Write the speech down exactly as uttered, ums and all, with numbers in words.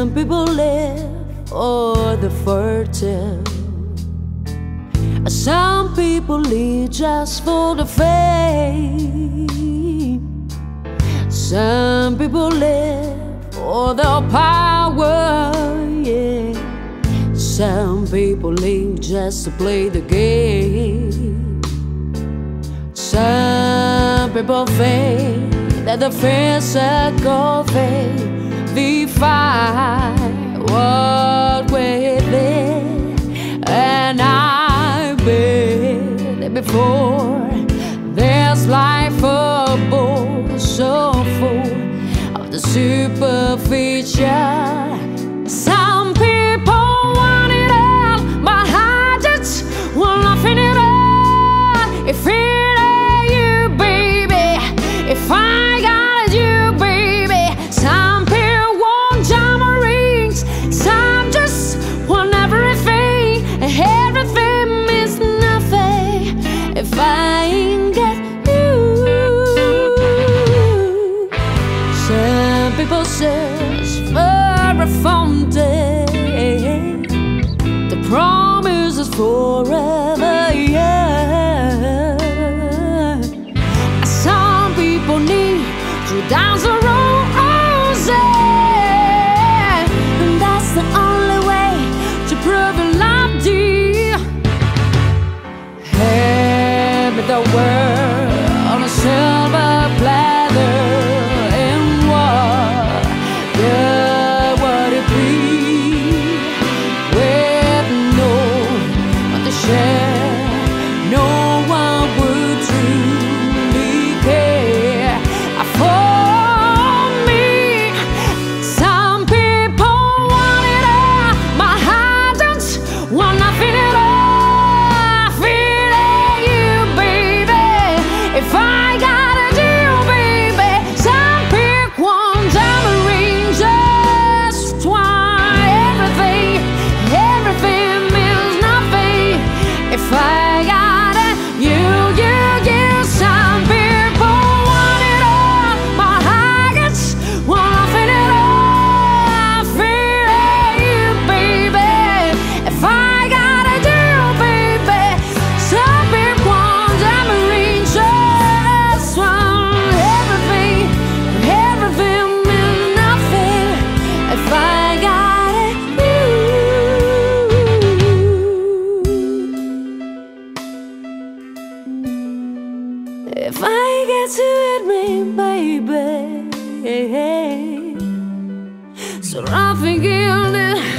Some people live for the fortune, some people live just for the fame. Some people live for the power, yeah. Some people live just to play the game. Some people think that the physical thing define what we live, and I've been there before. There's life above, so full of the superficial. Some people want it all, but I just want nothing at all. If it ain't you, baby, if I got you, baby. Some people want diamond rings, some just want everything, and everything means nothing if I ain't got you. Some people search for a fountain, the promise is forever, yeah. Some people need to dance a roses, and that's the only way to prove a love deal. Hand me the world on a silver platter, and what good would it be with no one to share? No one would truly care for me. Some people want it all, but I don't want nothing at all. If it ain't you, baby, if I gotta do, baby. Some people want diamond rings, just want everything, everything means nothing if I got it, you, you, you. Some people want it all, but I just want nothing at all. If it ain't you, baby, if I gotta do, baby. Some people want diamond rings, just want everything, everything means nothing if I got it, you. If I get to admit, baby, so I'm thinking that